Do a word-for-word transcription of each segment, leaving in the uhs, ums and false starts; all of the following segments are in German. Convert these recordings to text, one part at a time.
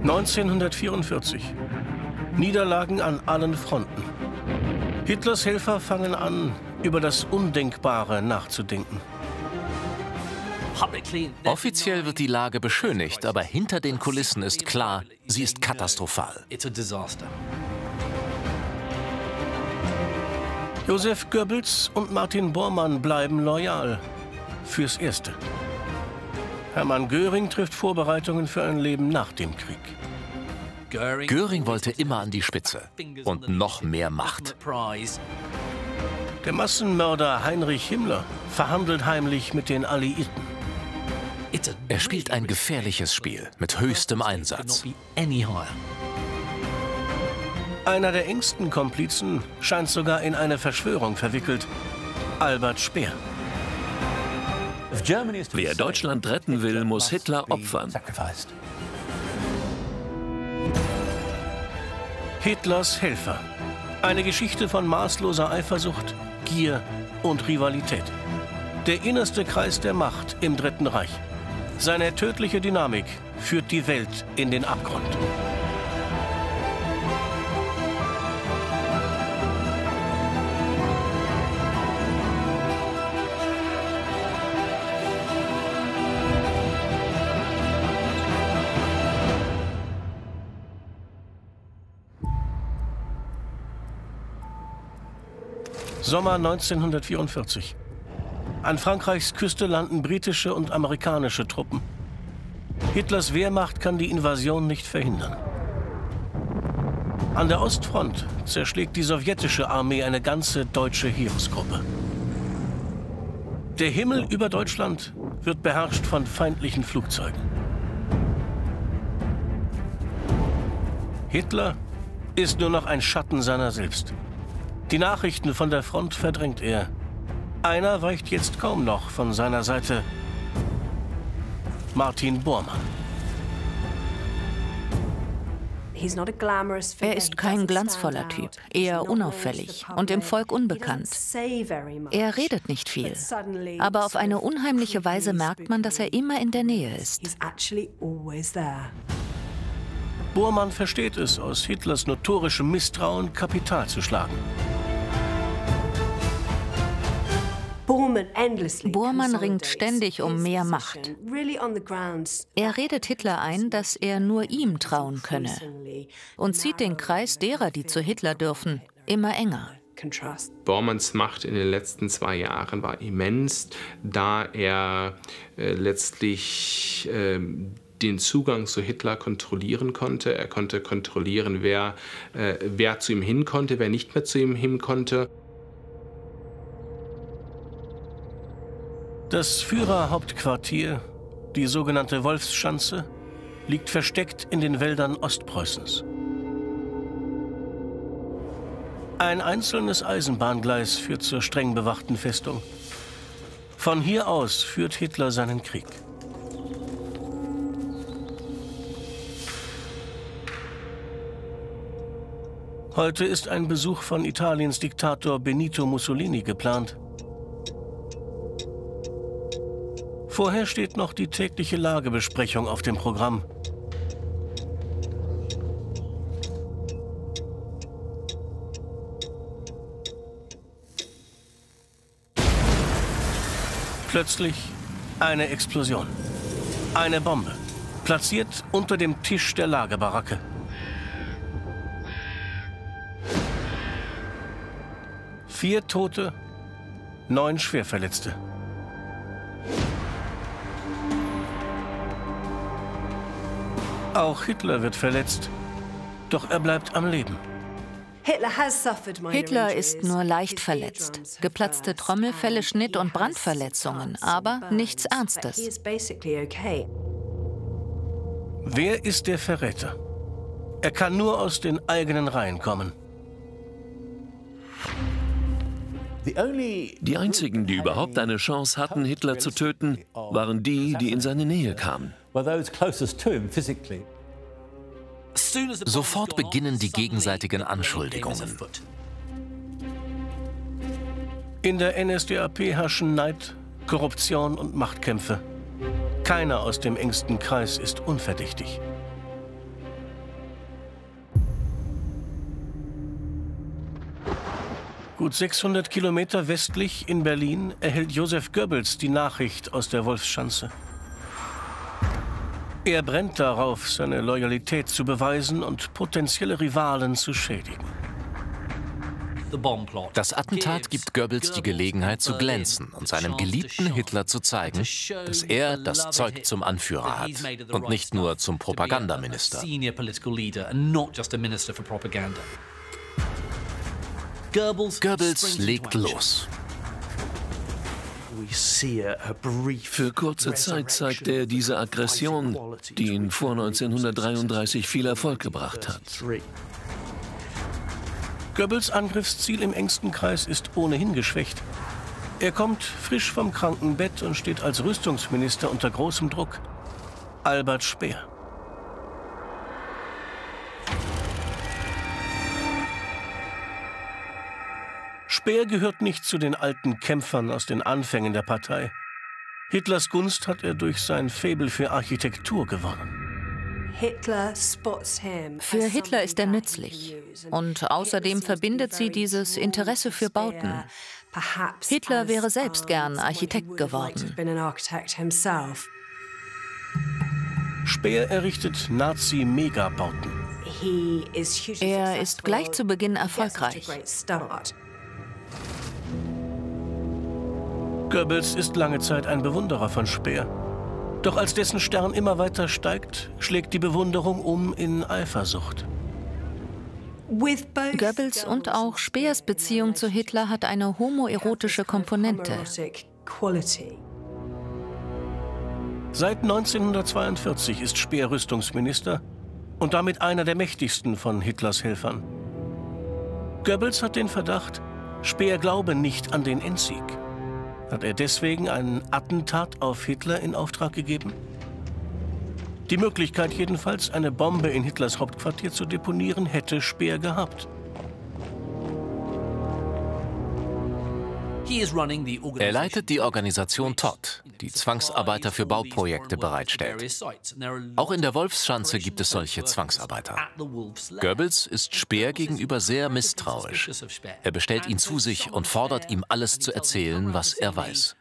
neunzehnhundertvierundvierzig. Niederlagen an allen Fronten. Hitlers Helfer fangen an, über das Undenkbare nachzudenken. Offiziell wird die Lage beschönigt, aber hinter den Kulissen ist klar, sie ist katastrophal. Joseph Goebbels und Martin Bormann bleiben loyal. Fürs Erste. Hermann Göring trifft Vorbereitungen für ein Leben nach dem Krieg. Göring wollte immer an die Spitze und noch mehr Macht. Der Massenmörder Heinrich Himmler verhandelt heimlich mit den Alliierten. Er spielt ein gefährliches Spiel mit höchstem Einsatz. Einer der engsten Komplizen scheint sogar in eine Verschwörung verwickelt. Albert Speer. Wer Deutschland retten will, muss Hitler opfern. Hitlers Helfer. Eine Geschichte von maßloser Eifersucht, Gier und Rivalität. Der innerste Kreis der Macht im Dritten Reich. Seine tödliche Dynamik führt die Welt in den Abgrund. Sommer neunzehnhundertvierundvierzig. An Frankreichs Küste landen britische und amerikanische Truppen. Hitlers Wehrmacht kann die Invasion nicht verhindern. An der Ostfront zerschlägt die sowjetische Armee eine ganze deutsche Heeresgruppe. Der Himmel über Deutschland wird beherrscht von feindlichen Flugzeugen. Hitler ist nur noch ein Schatten seiner selbst. Die Nachrichten von der Front verdrängt er. Einer weicht jetzt kaum noch von seiner Seite: Martin Bormann. Er ist kein glanzvoller Typ, eher unauffällig und im Volk unbekannt. Er redet nicht viel, aber auf eine unheimliche Weise merkt man, dass er immer in der Nähe ist. Bormann versteht es, aus Hitlers notorischem Misstrauen Kapital zu schlagen. Bormann ringt ständig um mehr Macht. Er redet Hitler ein, dass er nur ihm trauen könne und zieht den Kreis derer, die zu Hitler dürfen, immer enger. Bormanns Macht in den letzten zwei Jahren war immens, da er äh, letztlich äh, den Zugang zu Hitler kontrollieren konnte. Er konnte kontrollieren, wer, äh, wer zu ihm hin konnte, wer nicht mehr zu ihm hin konnte. Das Führerhauptquartier, die sogenannte Wolfsschanze, liegt versteckt in den Wäldern Ostpreußens. Ein einzelnes Eisenbahngleis führt zur streng bewachten Festung. Von hier aus führt Hitler seinen Krieg. Heute ist ein Besuch von Italiens Diktator Benito Mussolini geplant. Vorher steht noch die tägliche Lagebesprechung auf dem Programm. Plötzlich eine Explosion. Eine Bombe, platziert unter dem Tisch der Lagerbaracke. Vier Tote, neun Schwerverletzte. Auch Hitler wird verletzt, doch er bleibt am Leben. Hitler ist nur leicht verletzt. Geplatzte Trommelfelle, Schnitt- und Brandverletzungen, aber nichts Ernstes. Wer ist der Verräter? Er kann nur aus den eigenen Reihen kommen. Die einzigen, die überhaupt eine Chance hatten, Hitler zu töten, waren die, die in seine Nähe kamen. Sofort beginnen die gegenseitigen Anschuldigungen. In der N S D A P herrschen Neid, Korruption und Machtkämpfe. Keiner aus dem engsten Kreis ist unverdächtig. Gut sechshundert Kilometer westlich in Berlin erhält Joseph Goebbels die Nachricht aus der Wolfschanze. Er brennt darauf, seine Loyalität zu beweisen und potenzielle Rivalen zu schädigen. Das Attentat gibt Goebbels die Gelegenheit zu glänzen und seinem geliebten Hitler zu zeigen, dass er das Zeug zum Anführer hat und nicht nur zum Propagandaminister. Goebbels legt los. Für kurze Zeit zeigt er diese Aggression, die ihn vor neunzehnhundertdreiunddreißig viel Erfolg gebracht hat. Goebbels Angriffsziel im engsten Kreis ist ohnehin geschwächt. Er kommt frisch vom Krankenbett und steht als Rüstungsminister unter großem Druck. Albert Speer. Speer gehört nicht zu den alten Kämpfern aus den Anfängen der Partei. Hitlers Gunst hat er durch sein Faible für Architektur gewonnen. Für Hitler ist er nützlich. Und außerdem verbindet sie dieses Interesse für Bauten. Hitler wäre selbst gern Architekt geworden. Speer errichtet Nazi-Megabauten. Er ist gleich zu Beginn erfolgreich. Goebbels ist lange Zeit ein Bewunderer von Speer. Doch als dessen Stern immer weiter steigt, schlägt die Bewunderung um in Eifersucht. Goebbels und auch Speers Beziehung zu Hitler hat eine homoerotische Komponente. Seit neunzehnhundertzweiundvierzig ist Speer Rüstungsminister und damit einer der mächtigsten von Hitlers Helfern. Goebbels hat den Verdacht, Speer glaube nicht an den Endsieg. Hat er deswegen ein Attentat auf Hitler in Auftrag gegeben? Die Möglichkeit jedenfalls, eine Bombe in Hitlers Hauptquartier zu deponieren, hätte Speer gehabt. Er leitet die Organisation Todt, die Zwangsarbeiter für Bauprojekte bereitstellt. Auch in der Wolfschanze gibt es solche Zwangsarbeiter. Goebbels ist Speer gegenüber sehr misstrauisch. Er bestellt ihn zu sich und fordert ihm alles zu erzählen, was er weiß.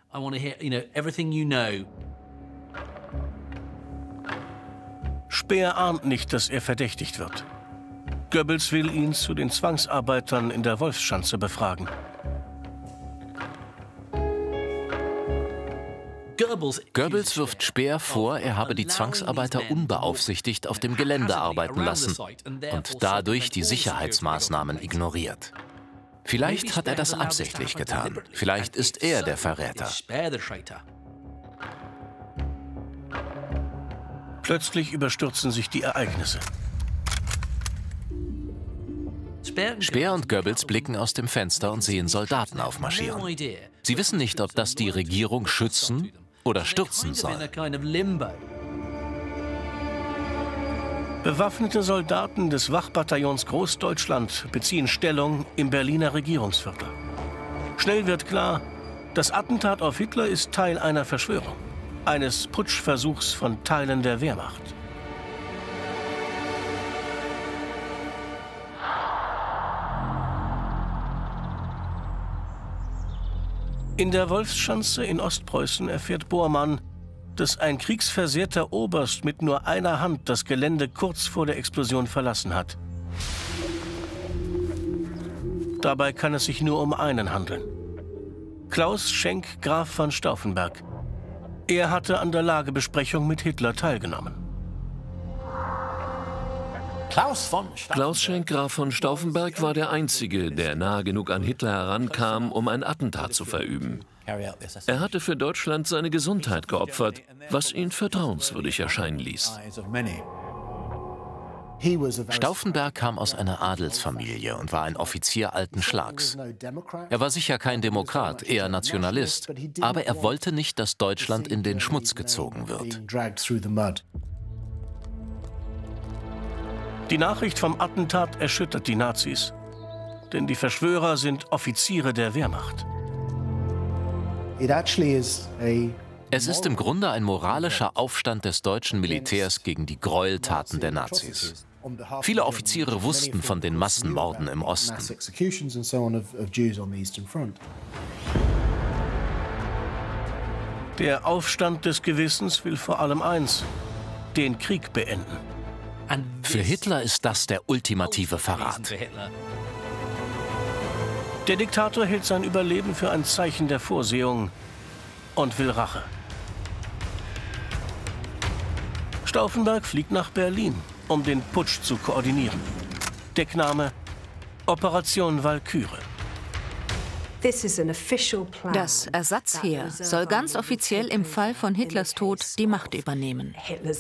Speer ahnt nicht, dass er verdächtigt wird. Goebbels will ihn zu den Zwangsarbeitern in der Wolfschanze befragen. Goebbels wirft Speer vor, er habe die Zwangsarbeiter unbeaufsichtigt auf dem Gelände arbeiten lassen und dadurch die Sicherheitsmaßnahmen ignoriert. Vielleicht hat er das absichtlich getan. Vielleicht ist er der Verräter. Plötzlich überstürzen sich die Ereignisse. Speer und Goebbels blicken aus dem Fenster und sehen Soldaten aufmarschieren. Sie wissen nicht, ob das die Regierung schützen oder stürzen soll. Bewaffnete Soldaten des Wachbataillons Großdeutschland beziehen Stellung im Berliner Regierungsviertel. Schnell wird klar, das Attentat auf Hitler ist Teil einer Verschwörung, eines Putschversuchs von Teilen der Wehrmacht. In der Wolfschanze in Ostpreußen erfährt Bormann, dass ein kriegsversehrter Oberst mit nur einer Hand das Gelände kurz vor der Explosion verlassen hat. Dabei kann es sich nur um einen handeln. Klaus Schenk, Graf von Stauffenberg. Er hatte an der Lagebesprechung mit Hitler teilgenommen. Klaus Schenk, Graf von Stauffenberg, war der Einzige, der nahe genug an Hitler herankam, um ein Attentat zu verüben. Er hatte für Deutschland seine Gesundheit geopfert, was ihn vertrauenswürdig erscheinen ließ. Stauffenberg kam aus einer Adelsfamilie und war ein Offizier alten Schlags. Er war sicher kein Demokrat, eher Nationalist, aber er wollte nicht, dass Deutschland in den Schmutz gezogen wird. Die Nachricht vom Attentat erschüttert die Nazis, denn die Verschwörer sind Offiziere der Wehrmacht. Es ist im Grunde ein moralischer Aufstand des deutschen Militärs gegen die Gräueltaten der Nazis. Viele Offiziere wussten von den Massenmorden im Osten. Der Aufstand des Gewissens will vor allem eins: den Krieg beenden. Für Hitler ist das der ultimative Verrat. Der Diktator hält sein Überleben für ein Zeichen der Vorsehung und will Rache. Stauffenberg fliegt nach Berlin, um den Putsch zu koordinieren. Deckname: Operation Walküre. Das Ersatzheer soll ganz offiziell im Fall von Hitlers Tod die Macht übernehmen.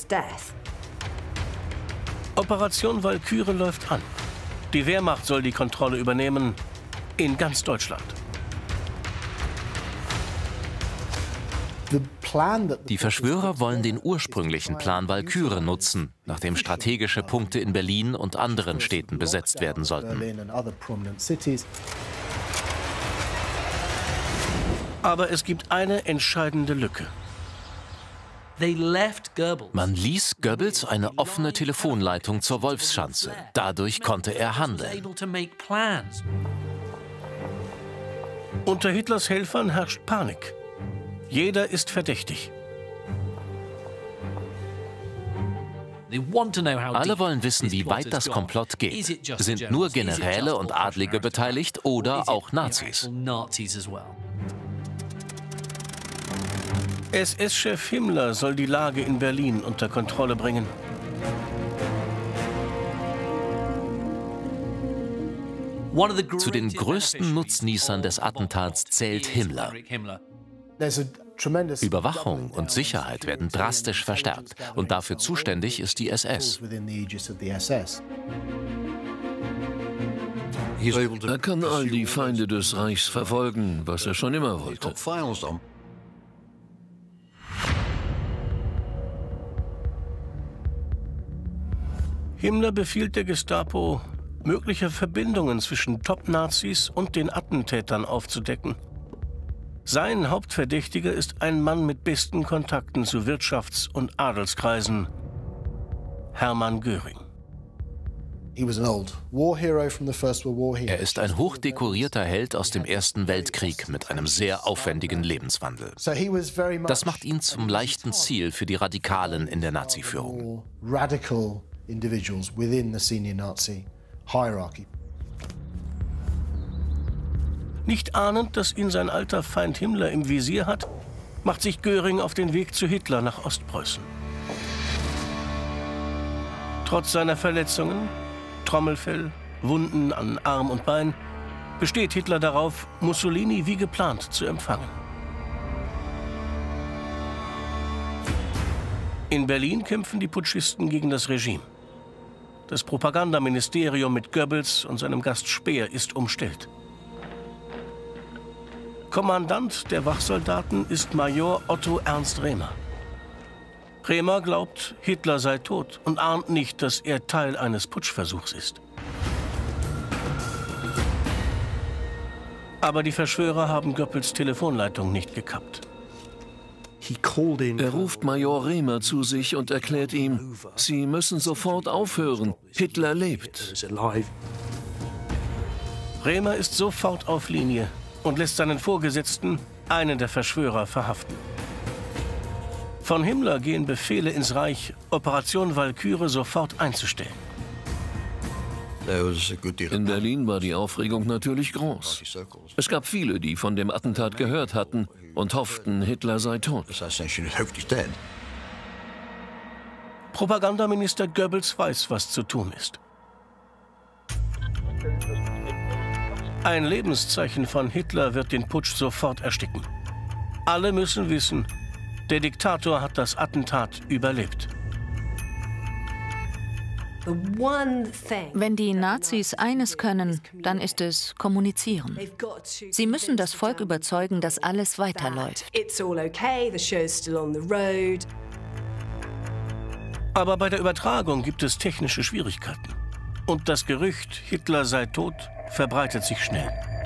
Operation Walküre läuft an. Die Wehrmacht soll die Kontrolle übernehmen in ganz Deutschland. Die Verschwörer wollen den ursprünglichen Plan Walküre nutzen, nachdem strategische Punkte in Berlin und anderen Städten besetzt werden sollten. Aber es gibt eine entscheidende Lücke. Man ließ Goebbels eine offene Telefonleitung zur Wolfschanze. Dadurch konnte er handeln. Unter Hitlers Helfern herrscht Panik. Jeder ist verdächtig. Alle wollen wissen, wie weit das Komplott geht. Sind nur Generäle und Adlige beteiligt oder auch Nazis? S S-Chef Himmler soll die Lage in Berlin unter Kontrolle bringen. Zu den größten Nutznießern des Attentats zählt Himmler. Überwachung und Sicherheit werden drastisch verstärkt und dafür zuständig ist die S S. Er kann all die Feinde des Reichs verfolgen, was er schon immer wollte. Himmler befiehlt der Gestapo, mögliche Verbindungen zwischen Top-Nazis und den Attentätern aufzudecken. Sein Hauptverdächtiger ist ein Mann mit besten Kontakten zu Wirtschafts- und Adelskreisen, Hermann Göring. Er ist ein hochdekorierter Held aus dem Ersten Weltkrieg mit einem sehr aufwendigen Lebenswandel. Das macht ihn zum leichten Ziel für die Radikalen in der Nazi-Führung. Nicht ahnend, dass ihn sein alter Feind Himmler im Visier hat, macht sich Göring auf den Weg zu Hitler nach Ostpreußen. Trotz seiner Verletzungen, Trommelfell, Wunden an Arm und Bein, besteht Hitler darauf, Mussolini wie geplant zu empfangen. In Berlin kämpfen die Putschisten gegen das Regime. Das Propagandaministerium mit Goebbels und seinem Gast Speer ist umstellt. Kommandant der Wachsoldaten ist Major Otto Ernst Rehmer. Rehmer glaubt, Hitler sei tot und ahnt nicht, dass er Teil eines Putschversuchs ist. Aber die Verschwörer haben Goebbels Telefonleitung nicht gekappt. Er ruft Major Rehmer zu sich und erklärt ihm, sie müssen sofort aufhören, Hitler lebt. Rehmer ist sofort auf Linie und lässt seinen Vorgesetzten, einen der Verschwörer, verhaften. Von Himmler gehen Befehle ins Reich, Operation Walküre sofort einzustellen. In Berlin war die Aufregung natürlich groß. Es gab viele, die von dem Attentat gehört hatten und hofften, Hitler sei tot. Propagandaminister Goebbels weiß, was zu tun ist. Ein Lebenszeichen von Hitler wird den Putsch sofort ersticken. Alle müssen wissen, der Diktator hat das Attentat überlebt. Wenn die Nazis eines können, dann ist es kommunizieren. Sie müssen das Volk überzeugen, dass alles weiterläuft. Aber bei der Übertragung gibt es technische Schwierigkeiten. Und das Gerücht, Hitler sei tot, verbreitet sich schnell.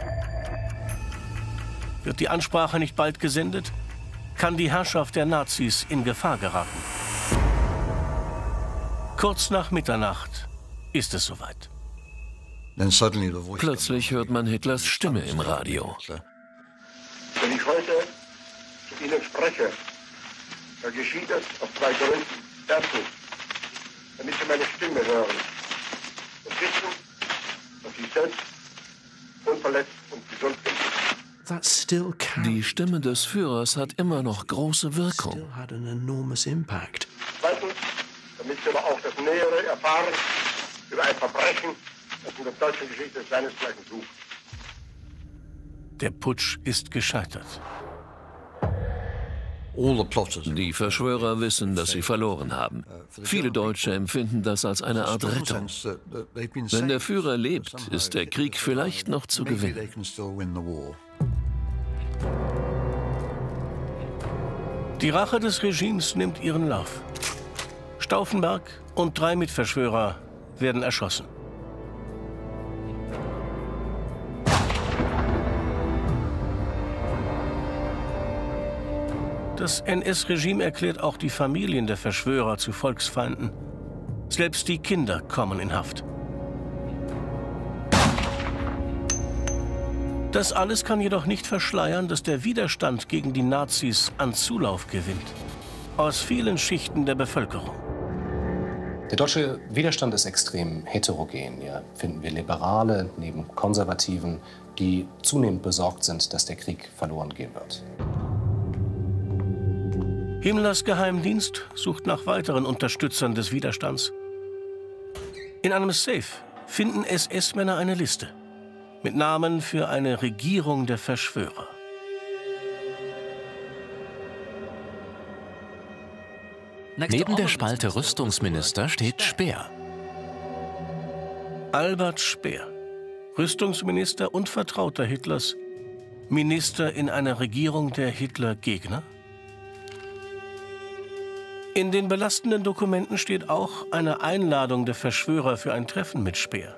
Wird die Ansprache nicht bald gesendet, kann die Herrschaft der Nazis in Gefahr geraten. Kurz nach Mitternacht ist es soweit. Plötzlich hört man Hitlers Stimme im Radio. Wenn ich heute zu Ihnen spreche, dann geschieht es aus zwei Gründen. Erstens, damit Sie meine Stimme hören und wissen, dass ich selbst unverletzt und gesund bin. Die Stimme des Führers hat immer noch große Wirkung. Zweitens, damit Sie aber auch das Nähere erfahren über ein Verbrechen, das in der deutschen Geschichte seinesgleichen sucht. Der Putsch ist gescheitert. Die Verschwörer wissen, dass sie verloren haben. Viele Deutsche empfinden das als eine Art Rettung. Wenn der Führer lebt, ist der Krieg vielleicht noch zu gewinnen. Die Rache des Regimes nimmt ihren Lauf. Stauffenberg und drei Mitverschwörer werden erschossen. Das N S-Regime erklärt auch die Familien der Verschwörer zu Volksfeinden. Selbst die Kinder kommen in Haft. Das alles kann jedoch nicht verschleiern, dass der Widerstand gegen die Nazis an Zulauf gewinnt. Aus vielen Schichten der Bevölkerung. Der deutsche Widerstand ist extrem heterogen. Hier finden wir Liberale neben Konservativen, die zunehmend besorgt sind, dass der Krieg verloren gehen wird. Himmlers Geheimdienst sucht nach weiteren Unterstützern des Widerstands. In einem Safe finden S S-Männer eine Liste mit Namen für eine Regierung der Verschwörer. Neben der Spalte Rüstungsminister steht Speer. Albert Speer, Rüstungsminister und Vertrauter Hitlers, Minister in einer Regierung der Hitler-Gegner? In den belastenden Dokumenten steht auch eine Einladung der Verschwörer für ein Treffen mit Speer.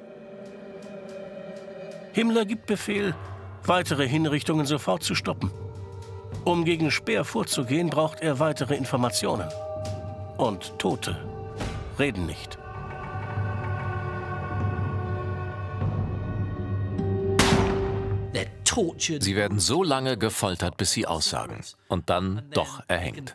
Himmler gibt Befehl, weitere Hinrichtungen sofort zu stoppen. Um gegen Speer vorzugehen, braucht er weitere Informationen. Und Tote reden nicht. Sie werden so lange gefoltert, bis sie aussagen und dann doch erhängt.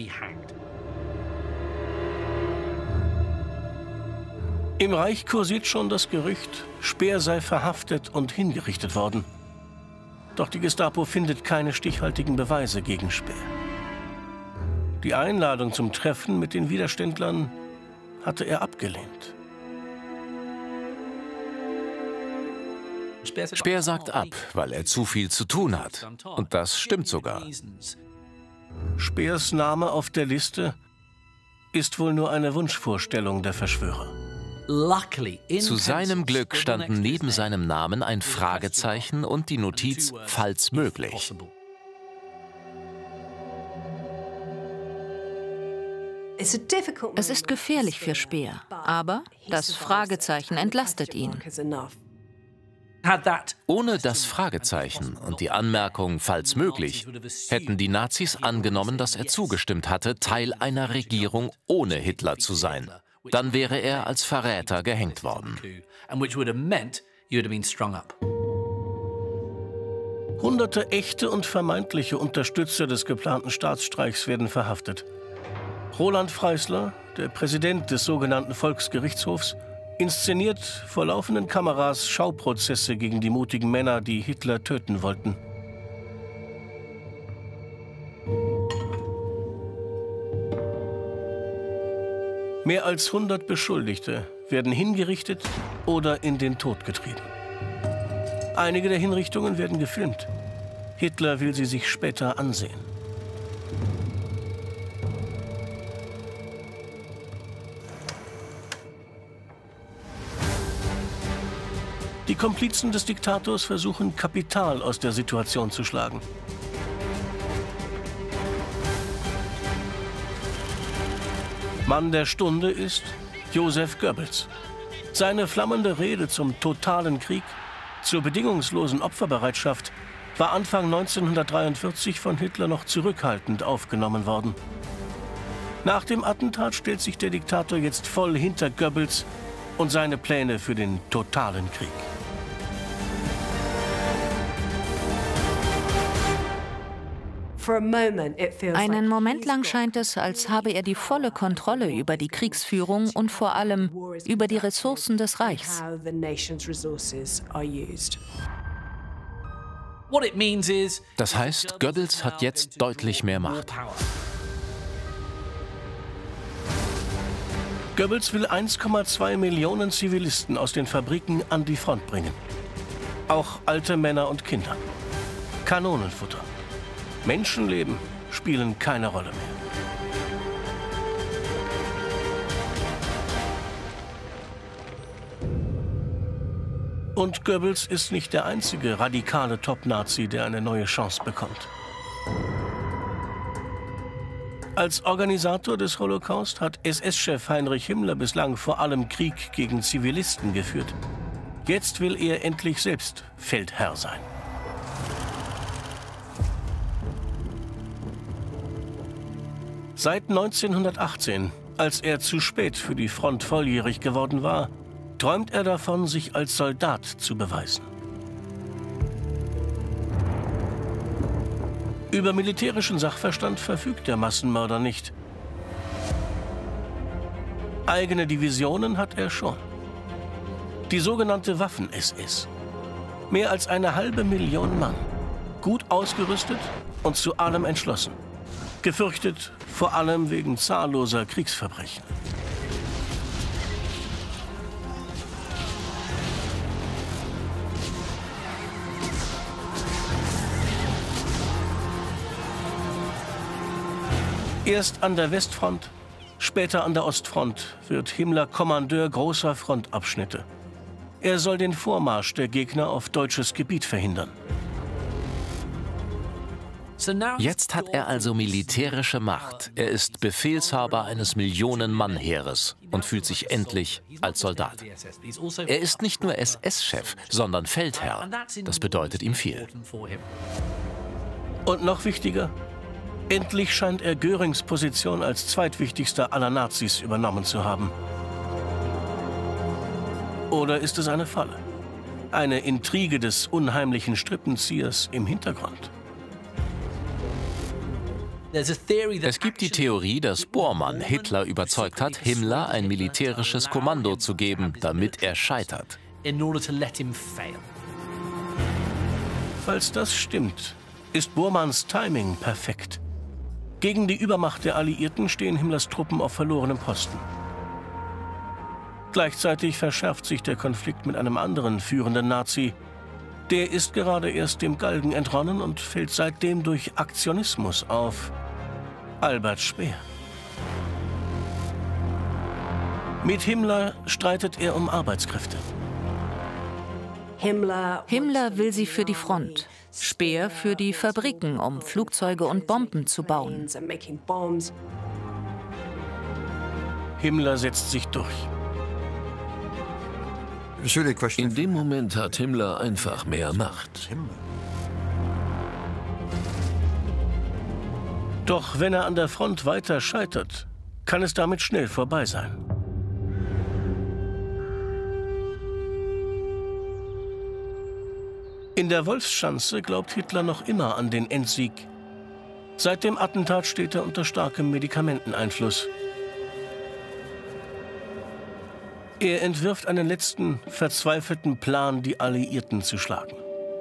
Im Reich kursiert schon das Gerücht, Speer sei verhaftet und hingerichtet worden. Doch die Gestapo findet keine stichhaltigen Beweise gegen Speer. Die Einladung zum Treffen mit den Widerständlern hatte er abgelehnt. Speer sagt ab, weil er zu viel zu tun hat. Und das stimmt sogar. Speers Name auf der Liste ist wohl nur eine Wunschvorstellung der Verschwörer. Zu seinem Glück standen neben seinem Namen ein Fragezeichen und die Notiz „falls möglich“. Es ist gefährlich für Speer, aber das Fragezeichen entlastet ihn. Ohne das Fragezeichen und die Anmerkung „falls möglich“ hätten die Nazis angenommen, dass er zugestimmt hatte, Teil einer Regierung ohne Hitler zu sein. Dann wäre er als Verräter gehängt worden. Hunderte echte und vermeintliche Unterstützer des geplanten Staatsstreichs werden verhaftet. Roland Freisler, der Präsident des sogenannten Volksgerichtshofs, inszeniert vor laufenden Kameras Schauprozesse gegen die mutigen Männer, die Hitler töten wollten. Mehr als hundert Beschuldigte werden hingerichtet oder in den Tod getrieben. Einige der Hinrichtungen werden gefilmt. Hitler will sie sich später ansehen. Die Komplizen des Diktators versuchen, Kapital aus der Situation zu schlagen. Mann der Stunde ist Joseph Goebbels. Seine flammende Rede zum totalen Krieg, zur bedingungslosen Opferbereitschaft, war Anfang neunzehnhundertdreiundvierzig von Hitler noch zurückhaltend aufgenommen worden. Nach dem Attentat stellt sich der Diktator jetzt voll hinter Goebbels und seine Pläne für den totalen Krieg. Einen Moment lang scheint es, als habe er die volle Kontrolle über die Kriegsführung und vor allem über die Ressourcen des Reichs. Das heißt, Goebbels hat jetzt deutlich mehr Macht. Goebbels will eins Komma zwei Millionen Zivilisten aus den Fabriken an die Front bringen. Auch alte Männer und Kinder. Kanonenfutter. Menschenleben spielen keine Rolle mehr. Und Goebbels ist nicht der einzige radikale Top-Nazi, der eine neue Chance bekommt. Als Organisator des Holocaust hat S S-Chef Heinrich Himmler bislang vor allem Krieg gegen Zivilisten geführt. Jetzt will er endlich selbst Feldherr sein. Seit neunzehnhundertachtzehn, als er zu spät für die Front volljährig geworden war, träumt er davon, sich als Soldat zu beweisen. Über militärischen Sachverstand verfügt der Massenmörder nicht. Eigene Divisionen hat er schon. Die sogenannte Waffen-S S. Mehr als eine halbe Million Mann. Gut ausgerüstet und zu allem entschlossen. Gefürchtet vor allem wegen zahlloser Kriegsverbrechen. Erst an der Westfront, später an der Ostfront wird Himmler Kommandeur großer Frontabschnitte. Er soll den Vormarsch der Gegner auf deutsches Gebiet verhindern. Jetzt hat er also militärische Macht. Er ist Befehlshaber eines Millionen-Mann-Heeres und fühlt sich endlich als Soldat. Er ist nicht nur S S-Chef, sondern Feldherr. Das bedeutet ihm viel. Und noch wichtiger, endlich scheint er Görings Position als zweitwichtigster aller Nazis übernommen zu haben. Oder ist es eine Falle? Eine Intrige des unheimlichen Strippenziehers im Hintergrund? Es gibt die Theorie, dass Bormann Hitler überzeugt hat, Himmler ein militärisches Kommando zu geben, damit er scheitert. Falls das stimmt, ist Bormanns Timing perfekt. Gegen die Übermacht der Alliierten stehen Himmlers Truppen auf verlorenem Posten. Gleichzeitig verschärft sich der Konflikt mit einem anderen führenden Nazi. Der ist gerade erst dem Galgen entronnen und fällt seitdem durch Aktionismus auf. Albert Speer. Mit Himmler streitet er um Arbeitskräfte. Himmler will sie für die Front, Speer für die Fabriken, um Flugzeuge und Bomben zu bauen. Himmler setzt sich durch. In dem Moment hat Himmler einfach mehr Macht. Doch wenn er an der Front weiter scheitert, kann es damit schnell vorbei sein. In der Wolfsschanze glaubt Hitler noch immer an den Endsieg. Seit dem Attentat steht er unter starkem Medikamenteneinfluss. Er entwirft einen letzten, verzweifelten Plan, die Alliierten zu schlagen.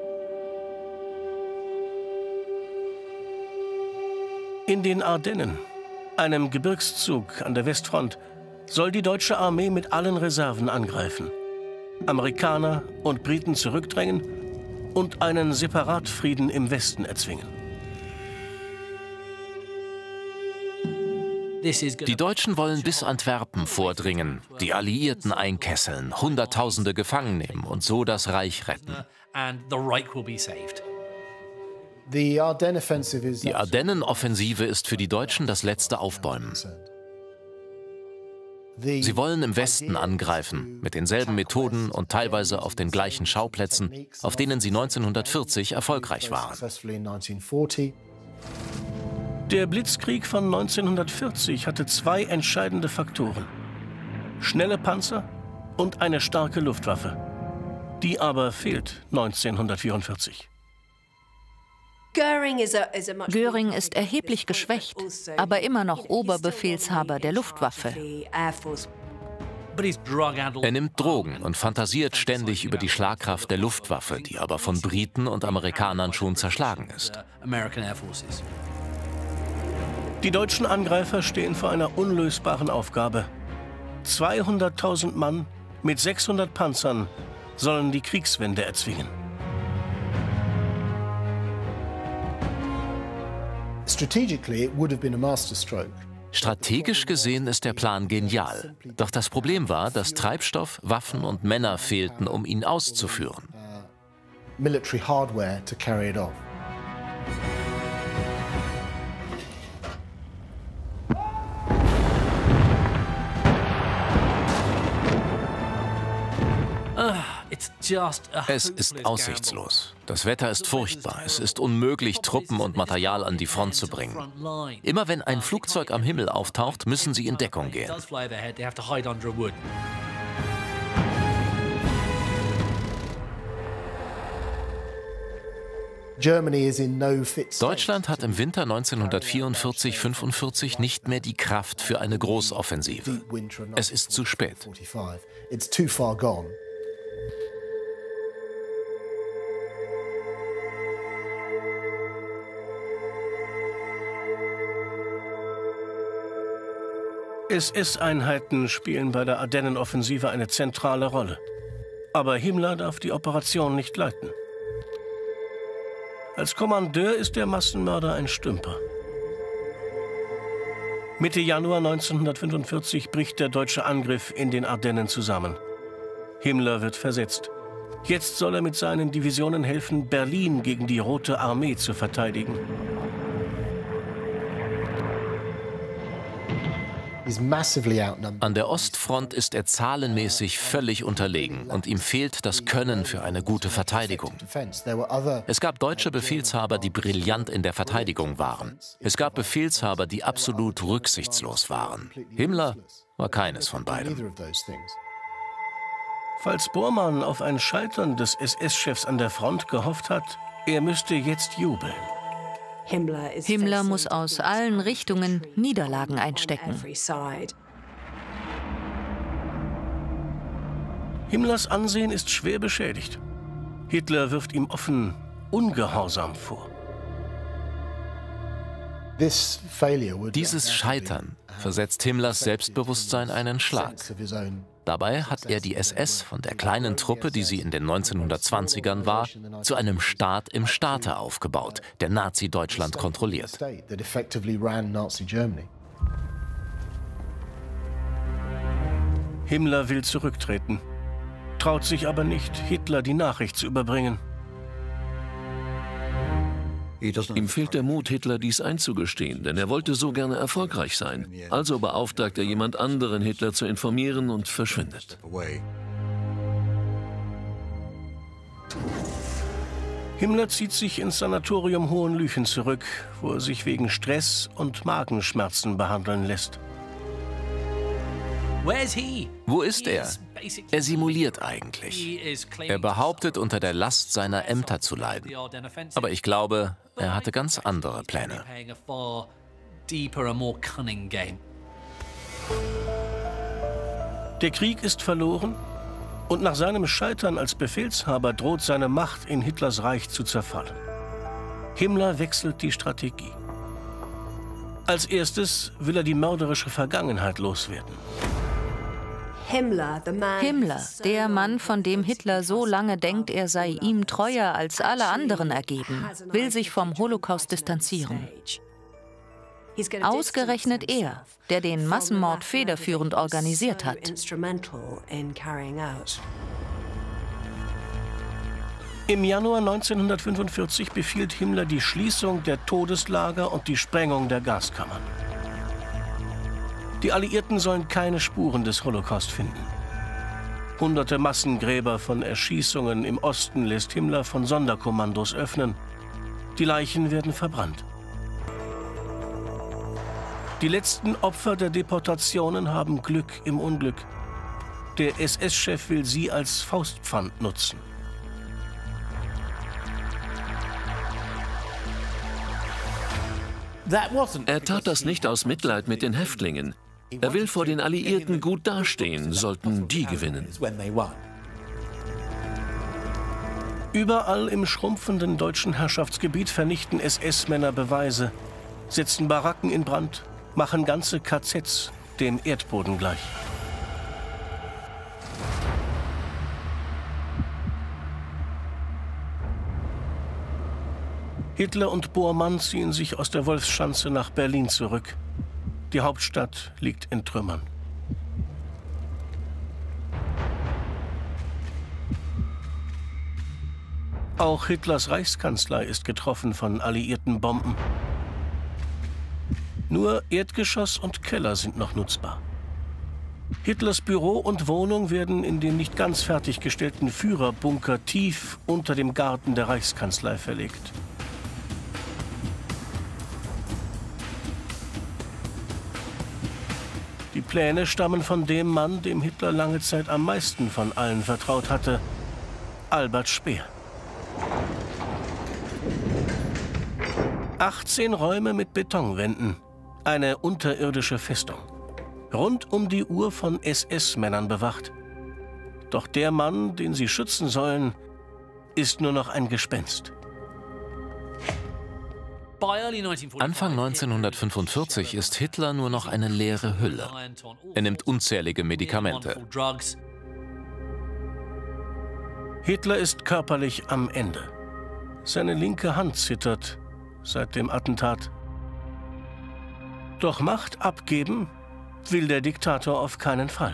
In den Ardennen, einem Gebirgszug an der Westfront, soll die deutsche Armee mit allen Reserven angreifen. Amerikaner und Briten zurückdrängen und einen Separatfrieden im Westen erzwingen. Die Deutschen wollen bis Antwerpen vordringen, die Alliierten einkesseln, Hunderttausende gefangen nehmen und so das Reich retten. Die Ardennenoffensive ist für die Deutschen das letzte Aufbäumen. Sie wollen im Westen angreifen, mit denselben Methoden und teilweise auf den gleichen Schauplätzen, auf denen sie neunzehnhundertvierzig erfolgreich waren. Der Blitzkrieg von neunzehnhundertvierzig hatte zwei entscheidende Faktoren: schnelle Panzer und eine starke Luftwaffe. Die aber fehlt neunzehnhundertvierundvierzig. Göring ist erheblich geschwächt, aber immer noch Oberbefehlshaber der Luftwaffe. Er nimmt Drogen und fantasiert ständig über die Schlagkraft der Luftwaffe, die aber von Briten und Amerikanern schon zerschlagen ist. Die deutschen Angreifer stehen vor einer unlösbaren Aufgabe. zweihunderttausend Mann mit sechshundert Panzern sollen die Kriegswende erzwingen. Strategisch gesehen ist der Plan genial. Doch das Problem war, dass Treibstoff, Waffen und Männer fehlten, um ihn auszuführen. Es ist aussichtslos. Das Wetter ist furchtbar. Es ist unmöglich, Truppen und Material an die Front zu bringen. Immer wenn ein Flugzeug am Himmel auftaucht, müssen sie in Deckung gehen. Deutschland hat im Winter neunzehnhundertvierundvierzig fünfundvierzig nicht mehr die Kraft für eine Großoffensive. Es ist zu spät. S S-Einheiten spielen bei der Ardennenoffensive eine zentrale Rolle. Aber Himmler darf die Operation nicht leiten. Als Kommandeur ist der Massenmörder ein Stümper. Mitte Januar neunzehnhundertfünfundvierzig bricht der deutsche Angriff in den Ardennen zusammen. Himmler wird versetzt. Jetzt soll er mit seinen Divisionen helfen, Berlin gegen die Rote Armee zu verteidigen. An der Ostfront ist er zahlenmäßig völlig unterlegen und ihm fehlt das Können für eine gute Verteidigung. Es gab deutsche Befehlshaber, die brillant in der Verteidigung waren. Es gab Befehlshaber, die absolut rücksichtslos waren. Himmler war keines von beidem. Falls Bormann auf ein Scheitern des S S-Chefs an der Front gehofft hat, er müsste jetzt jubeln. Himmler muss aus allen Richtungen Niederlagen einstecken. Himmlers Ansehen ist schwer beschädigt. Hitler wirft ihm offen Ungehorsam vor. Dieses Scheitern versetzt Himmlers Selbstbewusstsein einen Schlag. Dabei hat er die S S von der kleinen Truppe, die sie in den neunzehnhundertzwanzigern war, zu einem Staat im Staate aufgebaut, der Nazi-Deutschland kontrolliert. Himmler will zurücktreten, traut sich aber nicht, Hitler die Nachricht zu überbringen. Ihm fehlt der Mut, Hitler dies einzugestehen, denn er wollte so gerne erfolgreich sein. Also beauftragt er jemand anderen, Hitler zu informieren, und verschwindet. Himmler zieht sich ins Sanatorium Hohenlychen zurück, wo er sich wegen Stress und Magenschmerzen behandeln lässt. Wo ist er? Er simuliert eigentlich. Er behauptet, unter der Last seiner Ämter zu leiden. Aber ich glaube, er hatte ganz andere Pläne. Der Krieg ist verloren und nach seinem Scheitern als Befehlshaber droht seine Macht in Hitlers Reich zu zerfallen. Himmler wechselt die Strategie. Als erstes will er die mörderische Vergangenheit loswerden. Himmler, der Mann, von dem Hitler so lange denkt, er sei ihm treuer als alle anderen ergeben, will sich vom Holocaust distanzieren. Ausgerechnet er, der den Massenmord federführend organisiert hat. Im Januar neunzehnhundertfünfundvierzig befiehlt Himmler die Schließung der Todeslager und die Sprengung der Gaskammern. Die Alliierten sollen keine Spuren des Holocaust finden. Hunderte Massengräber von Erschießungen im Osten lässt Himmler von Sonderkommandos öffnen. Die Leichen werden verbrannt. Die letzten Opfer der Deportationen haben Glück im Unglück. Der S S-Chef will sie als Faustpfand nutzen. Er tat das nicht aus Mitleid mit den Häftlingen. Er will vor den Alliierten gut dastehen, sollten die gewinnen. Überall im schrumpfenden deutschen Herrschaftsgebiet vernichten S S-Männer Beweise, setzen Baracken in Brand, machen ganze K Zs dem Erdboden gleich. Hitler und Bormann ziehen sich aus der Wolfschanze nach Berlin zurück. Die Hauptstadt liegt in Trümmern. Auch Hitlers Reichskanzlei ist getroffen von alliierten Bomben. Nur Erdgeschoss und Keller sind noch nutzbar. Hitlers Büro und Wohnung werden in den nicht ganz fertiggestellten Führerbunker tief unter dem Garten der Reichskanzlei verlegt. Die Pläne stammen von dem Mann, dem Hitler lange Zeit am meisten von allen vertraut hatte, Albert Speer. achtzehn Räume mit Betonwänden, eine unterirdische Festung. Rund um die Uhr von S S-Männern bewacht. Doch der Mann, den sie schützen sollen, ist nur noch ein Gespenst. Anfang neunzehnhundertfünfundvierzig ist Hitler nur noch eine leere Hülle. Er nimmt unzählige Medikamente. Hitler ist körperlich am Ende. Seine linke Hand zittert seit dem Attentat. Doch Macht abgeben will der Diktator auf keinen Fall.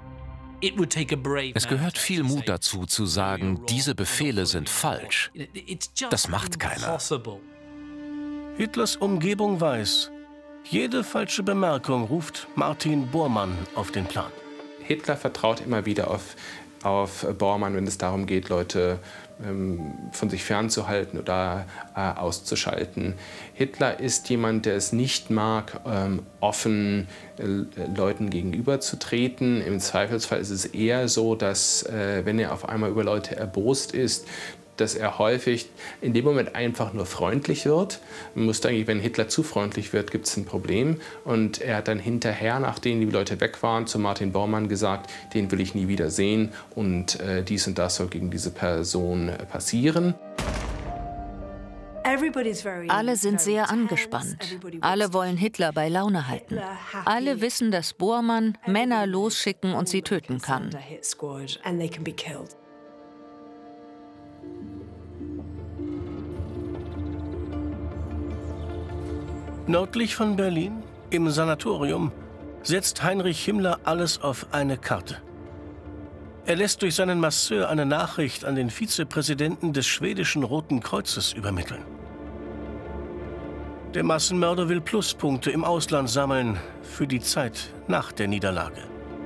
Es gehört viel Mut dazu, zu sagen, diese Befehle sind falsch. Das macht keiner. Hitlers Umgebung weiß, jede falsche Bemerkung ruft Martin Bormann auf den Plan. Hitler vertraut immer wieder auf, auf Bormann, wenn es darum geht, Leute ähm, von sich fernzuhalten oder äh, auszuschalten. Hitler ist jemand, der es nicht mag, ähm, offen äh, Leuten gegenüberzutreten. Im Zweifelsfall ist es eher so, dass, äh, wenn er auf einmal über Leute erbost ist, dass er häufig in dem Moment einfach nur freundlich wird. Man muss eigentlich, wenn Hitler zu freundlich wird, gibt es ein Problem. Und er hat dann hinterher, nachdem die Leute weg waren, zu Martin Bormann gesagt, den will ich nie wieder sehen und äh, dies und das soll gegen diese Person äh, passieren. Alle sind sehr angespannt. Alle wollen Hitler bei Laune halten. Alle wissen, dass Bormann Männer losschicken und sie töten kann. Nördlich von Berlin, im Sanatorium, setzt Heinrich Himmler alles auf eine Karte. Er lässt durch seinen Masseur eine Nachricht an den Vizepräsidenten des schwedischen Roten Kreuzes übermitteln. Der Massenmörder will Pluspunkte im Ausland sammeln für die Zeit nach der Niederlage.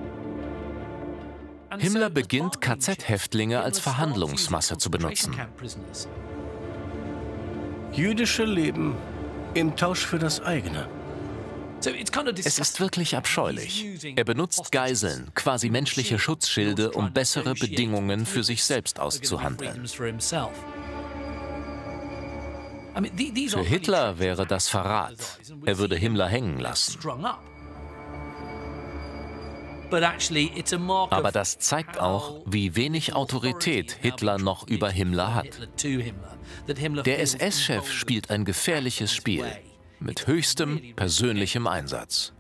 Himmler beginnt, K Z-Häftlinge als Verhandlungsmasse zu benutzen. Jüdische Leben im Tausch für das eigene. Es ist wirklich abscheulich. Er benutzt Geiseln, quasi menschliche Schutzschilde, um bessere Bedingungen für sich selbst auszuhandeln. Für Hitler wäre das Verrat. Er würde Himmler hängen lassen. Aber das zeigt auch, wie wenig Autorität Hitler noch über Himmler hat. Der S S-Chef spielt ein gefährliches Spiel mit höchstem persönlichem Einsatz.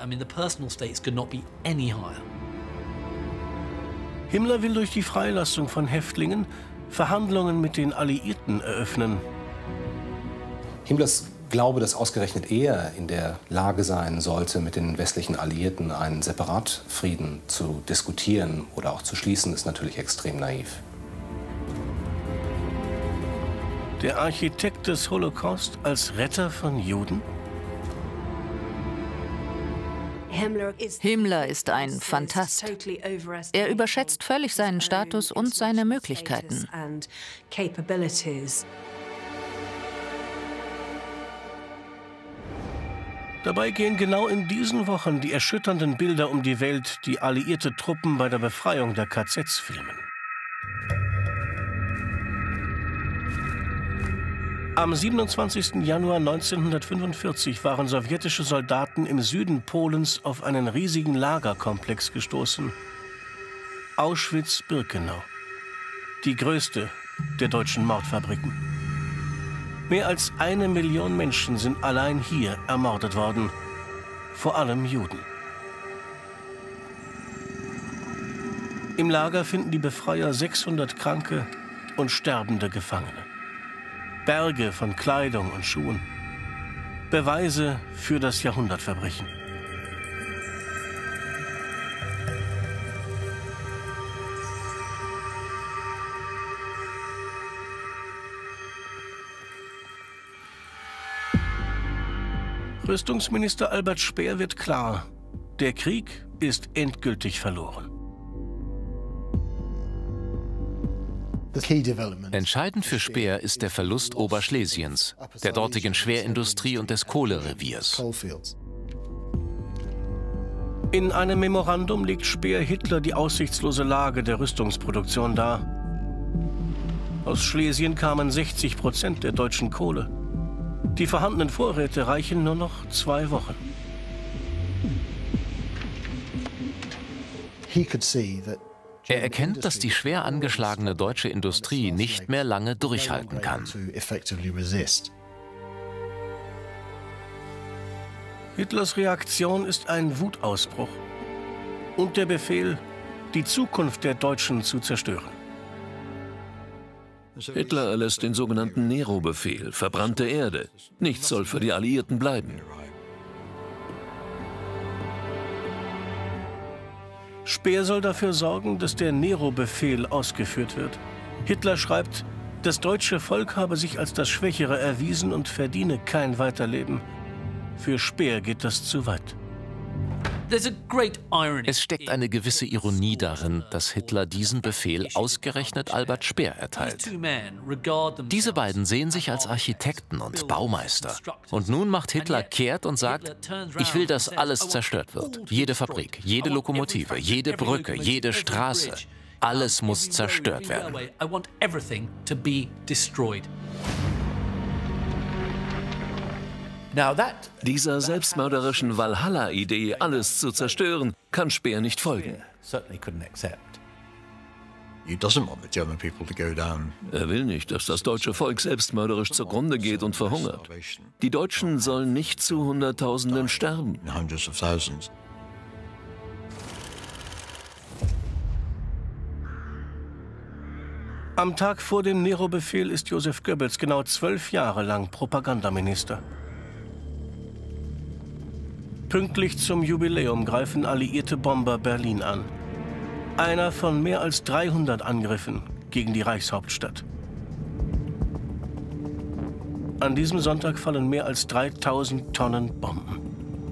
Himmler will durch die Freilassung von Häftlingen Verhandlungen mit den Alliierten eröffnen. Himmlers Glaube, dass ausgerechnet er in der Lage sein sollte, mit den westlichen Alliierten einen Separatfrieden zu diskutieren oder auch zu schließen, ist natürlich extrem naiv. Der Architekt des Holocaust als Retter von Juden? Himmler ist ein Phantast. Er überschätzt völlig seinen Status und seine Möglichkeiten. Dabei gehen genau in diesen Wochen die erschütternden Bilder um die Welt, die alliierte Truppen bei der Befreiung der K Zs filmen. Am siebenundzwanzigsten Januar neunzehnhundertfünfundvierzig waren sowjetische Soldaten im Süden Polens auf einen riesigen Lagerkomplex gestoßen. Auschwitz-Birkenau, die größte der deutschen Mordfabriken. Mehr als eine Million Menschen sind allein hier ermordet worden, vor allem Juden. Im Lager finden die Befreier sechshundert kranke und sterbende Gefangene. Berge von Kleidung und Schuhen. Beweise für das Jahrhundertverbrechen. Rüstungsminister Albert Speer wird klar, der Krieg ist endgültig verloren. Entscheidend für Speer ist der Verlust Oberschlesiens, der dortigen Schwerindustrie und des Kohlereviers. In einem Memorandum legt Speer Hitler die aussichtslose Lage der Rüstungsproduktion dar. Aus Schlesien kamen sechzig Prozent der deutschen Kohle. Die vorhandenen Vorräte reichen nur noch zwei Wochen. Er erkennt, dass die schwer angeschlagene deutsche Industrie nicht mehr lange durchhalten kann. Hitlers Reaktion ist ein Wutausbruch und der Befehl, die Zukunft der Deutschen zu zerstören. Hitler erlässt den sogenannten Nero-Befehl, verbrannte Erde. Nichts soll für die Alliierten bleiben. Speer soll dafür sorgen, dass der Nero-Befehl ausgeführt wird. Hitler schreibt, das deutsche Volk habe sich als das Schwächere erwiesen und verdiene kein Weiterleben. Für Speer geht das zu weit. Es steckt eine gewisse Ironie darin, dass Hitler diesen Befehl ausgerechnet Albert Speer erteilt. Diese beiden sehen sich als Architekten und Baumeister. Und nun macht Hitler kehrt und sagt, ich will, dass alles zerstört wird. Jede Fabrik, jede Lokomotive, jede Brücke, jede Straße. Alles muss zerstört werden. Dieser selbstmörderischen Walhalla-Idee, alles zu zerstören, kann Speer nicht folgen. Er will nicht, dass das deutsche Volk selbstmörderisch zugrunde geht und verhungert. Die Deutschen sollen nicht zu Hunderttausenden sterben. Am Tag vor dem Nero-Befehl ist Joseph Goebbels genau zwölf Jahre lang Propagandaminister. Pünktlich zum Jubiläum greifen alliierte Bomber Berlin an. Einer von mehr als dreihundert Angriffen gegen die Reichshauptstadt. An diesem Sonntag fallen mehr als dreitausend Tonnen Bomben.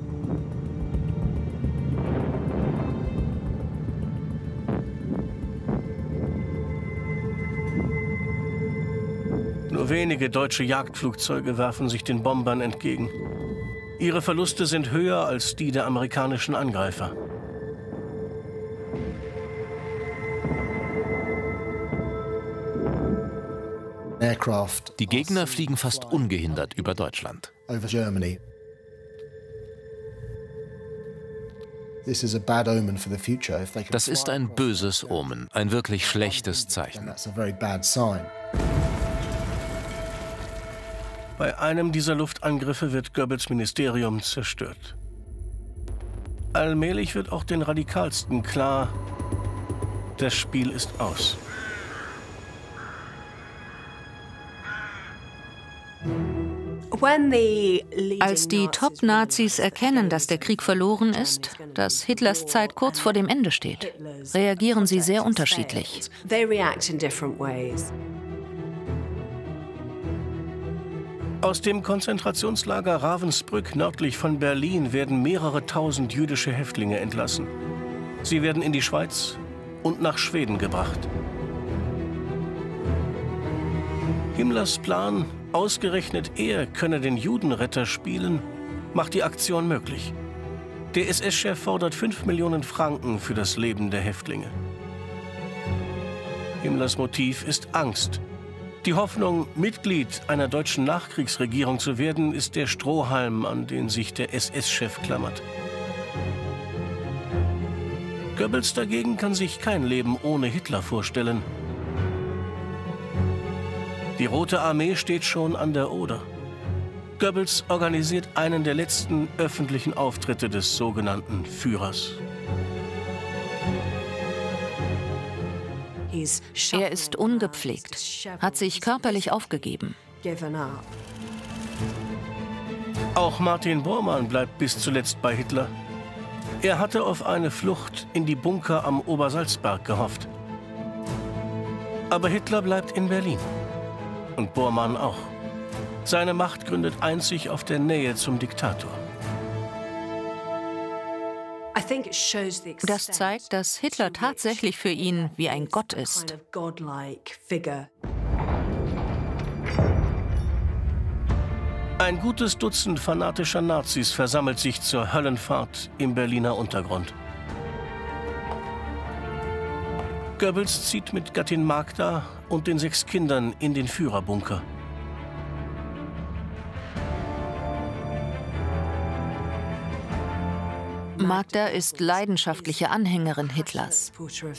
Nur wenige deutsche Jagdflugzeuge werfen sich den Bombern entgegen. Ihre Verluste sind höher als die der amerikanischen Angreifer. Die Gegner fliegen fast ungehindert über Deutschland. Das ist ein böses Omen, ein wirklich schlechtes Zeichen. Bei einem dieser Luftangriffe wird Goebbels Ministerium zerstört. Allmählich wird auch den Radikalsten klar, das Spiel ist aus. Als die Top-Nazis erkennen, dass der Krieg verloren ist, dass Hitlers Zeit kurz vor dem Ende steht, reagieren sie sehr unterschiedlich. Aus dem Konzentrationslager Ravensbrück nördlich von Berlin werden mehrere tausend jüdische Häftlinge entlassen. Sie werden in die Schweiz und nach Schweden gebracht. Himmlers Plan, ausgerechnet er könne den Judenretter spielen, macht die Aktion möglich. Der S S-Chef fordert fünf Millionen Franken für das Leben der Häftlinge. Himmlers Motiv ist Angst. Die Hoffnung, Mitglied einer deutschen Nachkriegsregierung zu werden, ist der Strohhalm, an den sich der S S-Chef klammert. Goebbels dagegen kann sich kein Leben ohne Hitler vorstellen. Die Rote Armee steht schon an der Oder. Goebbels organisiert einen der letzten öffentlichen Auftritte des sogenannten Führers. Er ist ungepflegt, hat sich körperlich aufgegeben. Auch Martin Bormann bleibt bis zuletzt bei Hitler. Er hatte auf eine Flucht in die Bunker am Obersalzberg gehofft. Aber Hitler bleibt in Berlin. Und Bormann auch. Seine Macht gründet einzig auf der Nähe zum Diktator. Das zeigt, dass Hitler tatsächlich für ihn wie ein Gott ist. Ein gutes Dutzend fanatischer Nazis versammelt sich zur Höllenfahrt im Berliner Untergrund. Goebbels zieht mit Gattin Magda und den sechs Kindern in den Führerbunker. Magda ist leidenschaftliche Anhängerin Hitlers.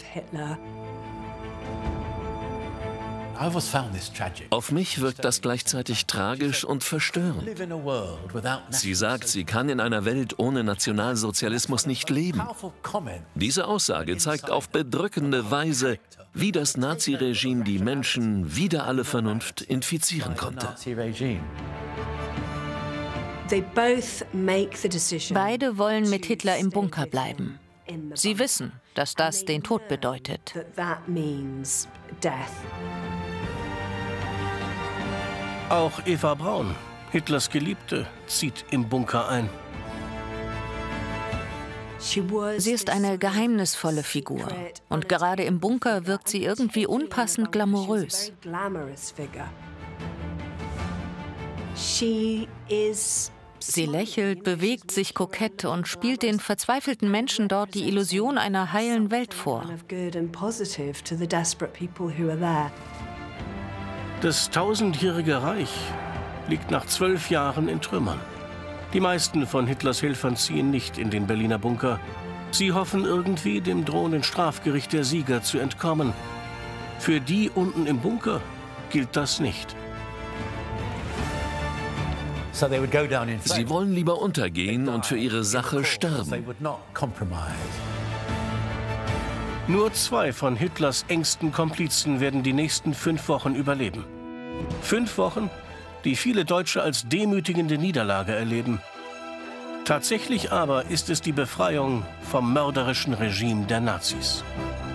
Auf mich wirkt das gleichzeitig tragisch und verstörend. Sie sagt, sie kann in einer Welt ohne Nationalsozialismus nicht leben. Diese Aussage zeigt auf bedrückende Weise, wie das Naziregime die Menschen wider alle Vernunft infizieren konnte. Beide wollen mit Hitler im Bunker bleiben. Sie wissen, dass das den Tod bedeutet. Auch Eva Braun, Hitlers Geliebte, zieht im Bunker ein. Sie ist eine geheimnisvolle Figur. Und gerade im Bunker wirkt sie irgendwie unpassend glamourös. Sie lächelt, bewegt sich kokett und spielt den verzweifelten Menschen dort die Illusion einer heilen Welt vor. Das tausendjährige Reich liegt nach zwölf Jahren in Trümmern. Die meisten von Hitlers Helfern ziehen nicht in den Berliner Bunker. Sie hoffen irgendwie, dem drohenden Strafgericht der Sieger zu entkommen. Für die unten im Bunker gilt das nicht. Sie wollen lieber untergehen und für ihre Sache sterben. Nur zwei von Hitlers engsten Komplizen werden die nächsten fünf Wochen überleben. Fünf Wochen, die viele Deutsche als demütigende Niederlage erleben. Tatsächlich aber ist es die Befreiung vom mörderischen Regime der Nazis.